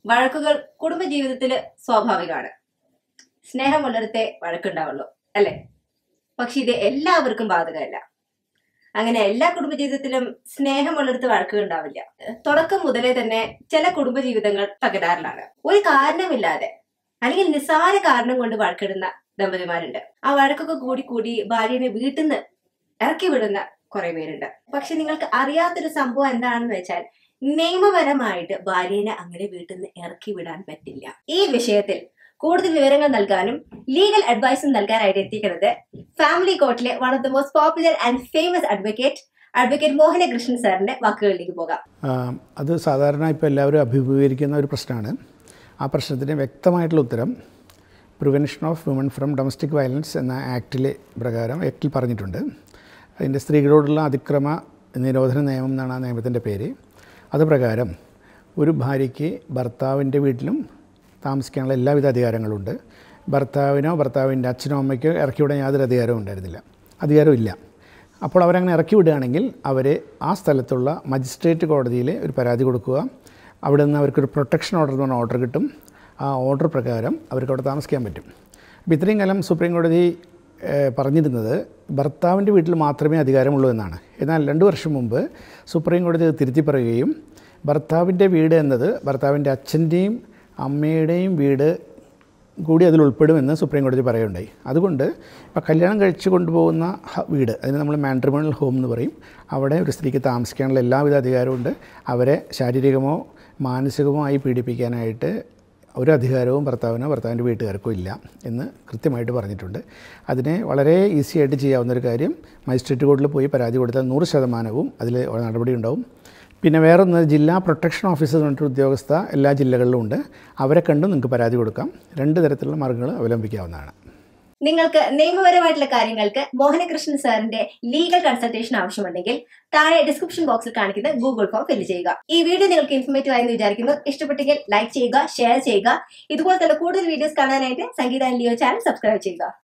വഴക്കുകൾ കുടുംബജീവിതത്തിൽ സ്വാഭാവികമാണ്. സ്നേഹമുള്ളിടത്തെ വഴക്കുണ്ടാവുള്ളൂ അല്ലെ? പക്ഷെ ഇത് എല്ലാവർക്കും ബാധകമല്ല. അങ്ങനെ എല്ലാ കുടുംബജീവിതത്തിലും സ്നേഹമുള്ളിടത്ത് വഴക്കുകൾ ഉണ്ടാവില്ല. തുടക്കം മുതലേ തന്നെ ചില കുടുംബജീവിതങ്ങൾ തകരാറിലാണ്. ഒരു കാരണമില്ലാതെ അല്ലെങ്കിൽ നിസ്സാര കാരണം കൊണ്ട് വഴക്കിടുന്ന ദമ്പതിമാരുണ്ട്. ആ വഴക്കൊക്കെ കൂടി കൂടി ഭാര്യനെ വീട്ടിൽ നിന്ന് ഇറക്കി വിടുന്ന കുറെ പേരുണ്ട്. പക്ഷെ നിങ്ങൾക്ക് അറിയാത്തൊരു സംഭവം എന്താണെന്ന് വെച്ചാൽ, നിയമപരമായിട്ട് ഭാര്യനെ അങ്ങനെ വീട്ടിൽ നിന്ന് ഇറക്കി വിടാൻ പറ്റില്ല. ഈ വിഷയത്തിൽ കൂടുതൽ വിവരങ്ങൾ നൽകാനും ലീഗൽ അഡ്വൈസും നൽകാനായിട്ട് എത്തിക്കുന്നത് ഫാമിലി കോർട്ടിലെ one of the most popular and famous advocate Mohanakrishnan സാറിന്റെ വാക്കുകളിലേക്ക് പോകാം. അത് സാധാരണ ഇപ്പോൾ എല്ലാവരും അഭിമുഖീകരിക്കുന്ന ഒരു പ്രശ്നമാണ്. ആ പ്രശ്നത്തിന് വ്യക്തമായിട്ടുള്ള ഉത്തരം prevention of women from domestic violence എന്ന ആക്റ്റിൽ പറഞ്ഞിട്ടുണ്ട്. അതിൻ്റെ സ്ത്രീകളോടുള്ള അതിക്രമ നിരോധന നിയമം എന്നാണ് ആ നിയമത്തിൻ്റെ പേര്. അത് പ്രകാരം ഒരു ഭാര്യയ്ക്ക് ഭർത്താവിൻ്റെ വീട്ടിലും താമസിക്കാനുള്ള എല്ലാവിധ അധികാരങ്ങളുണ്ട്. ഭർത്താവിനോ ഭർത്താവിൻ്റെ അച്ഛനോ അമ്മയ്ക്കോ ഇറക്കി വിടാൻ യാതൊരു അധികാരമില്ല. അപ്പോൾ അവരങ്ങനെ ഇറക്കി വിടുകയാണെങ്കിൽ അവർ ആ സ്ഥലത്തുള്ള മജിസ്ട്രേറ്റ് കോടതിയിൽ ഒരു പരാതി കൊടുക്കുക. അവിടെ നിന്ന് അവർക്കൊരു പ്രൊട്ടക്ഷൻ ഓർഡർ എന്ന് പറഞ്ഞ ഓർഡർ കിട്ടും. ആ ഓർഡർ പ്രകാരം അവർക്ക് അവിടെ താമസിക്കാൻ പറ്റും. അപ്പോൾ ഇത്രയും കാലം സുപ്രീം കോടതി പറഞ്ഞിരുന്നത് ഭർത്താവിൻ്റെ വീട്ടിൽ മാത്രമേ അധികാരമുള്ളൂ എന്നാണ്. എന്നാൽ 2 വർഷം മുമ്പ് സുപ്രീം കോടതി തിരുത്തി പറയുകയും ഭർത്താവിൻ്റെ വീട് എന്നത് ഭർത്താവിൻ്റെ അച്ഛൻ്റെയും അമ്മയുടെയും വീട് കൂടി അതിൽ ഉൾപ്പെടുമെന്ന് സുപ്രീം കോടതി പറയുകയുണ്ടായി. അതുകൊണ്ട് ഇപ്പോൾ കല്യാണം കഴിച്ചു കൊണ്ടുപോകുന്ന വീട്, അതിന് നമ്മൾ മാട്രിമോണിയൽ ഹോം എന്ന് പറയും. അവിടെ ഒരു സ്ത്രീക്ക് താമസിക്കാനുള്ള എല്ലാവിധ അധികാരമുണ്ട്. അവരെ ശാരീരികമോ മാനസികമോ ആയി പീഡിപ്പിക്കാനായിട്ട് ഒരു അധികാരവും ഭർത്താവിൻ്റെ വീട്ടുകാർക്കോ ഇല്ല എന്ന് കൃത്യമായിട്ട് പറഞ്ഞിട്ടുണ്ട്. അതിനെ വളരെ ഈസി ആയിട്ട് ചെയ്യാവുന്ന ഒരു കാര്യം, മജിസ്ട്രേറ്റ് കോടതിയിൽ പോയി പരാതി കൊടുത്താൽ 100% അതിൽ നടപടി ഉണ്ടാവും. പിന്നെ വേറൊന്ന്, ജില്ലാ പ്രൊട്ടക്ഷൻ ഓഫീസർ എന്ന് പറഞ്ഞിട്ട് ഉദ്യോഗസ്ഥ എല്ലാ ജില്ലകളിലും ഉണ്ട്. അവരെ കണ്ടും നിങ്ങൾക്ക് പരാതി കൊടുക്കാം. 2 തരത്തിലുള്ള മാർഗ്ഗങ്ങൾ അവലംബിക്കാവുന്നതാണ്. നിങ്ങൾക്ക് നിയമപരമായിട്ടുള്ള കാര്യങ്ങൾക്ക് മോഹനകൃഷ്ണൻ സാറിന്റെ ലീഗൽ കൺസൾട്ടേഷൻ ആവശ്യമുണ്ടെങ്കിൽ താഴെ ഡിസ്ക്രിപ്ഷൻ ബോക്സിൽ കാണിക്കുന്ന ഗൂഗിൾ ഫോം ഫില്ല് ചെയ്യുക. ഈ വീഡിയോ നിങ്ങൾക്ക് ഇൻഫോർമേറ്റീവ് ആയെന്ന് വിചാരിക്കുന്നു. ഇഷ്ടപ്പെട്ടെങ്കിൽ ലൈക്ക് ചെയ്യുക, ഷെയർ ചെയ്യുക. ഇതുപോലെ തന്നെ കൂടുതൽ വീഡിയോസ് കാണാനായിട്ട് സംഗീത ലിയോ ചാനൽ സബ്സ്ക്രൈബ് ചെയ്യുക.